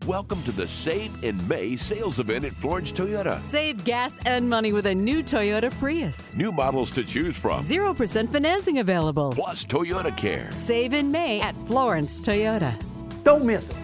Welcome to the Save in May sales event at Florence Toyota. Save gas and money with a new Toyota Prius. New models to choose from. 0% financing available. Plus Toyota Care. Save in May at Florence Toyota. Don't miss it.